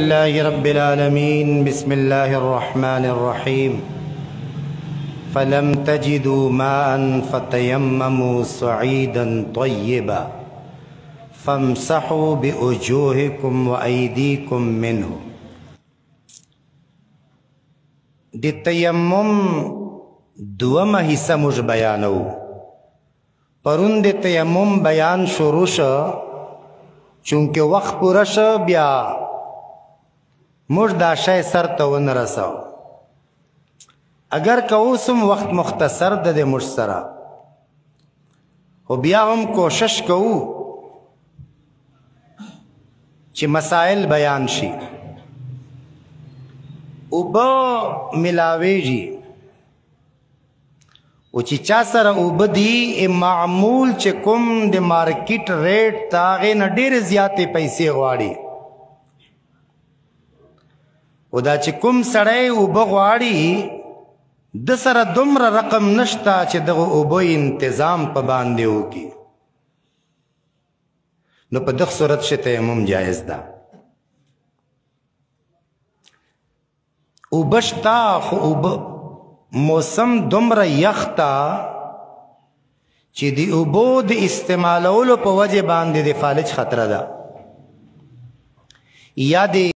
الله رب العالمين. بسم الله الرحمن الرحيم. فلم تجدوا ماء فتيمموا صعيدا طيبا فامسحوا بوجوهكم وأيديكم منه. دی تیمم دوما حصہ مجھ بیانو. پرون دی تیمم بیان شروع شو چونکہ وقت پورا شو بیا مجھ دا شای سر تو نرسو. اگر کوسم وقت مختصر دے مجھ سرا و بیا ہم کوشش کو چی مسائل بیان شی. اوبا ملاوی جی او چی چا سر اوبا دی معمول چی کم دی مارکیٹ ریٹ تاغی نا دیر زیادی پیسے غواری او دا چی کم سڑے اوبا غواری د سر دمر رقم نشتا چی دغو اوبا انتظام پا باندے ہوگی نو پا دخ صورت شی تیمم جائز دا. اوبشتا خو اوب موسم دمر یختا چی دی اوبو دی استعمالولو پا وجہ باندے دی فالج خطرہ دا یا دی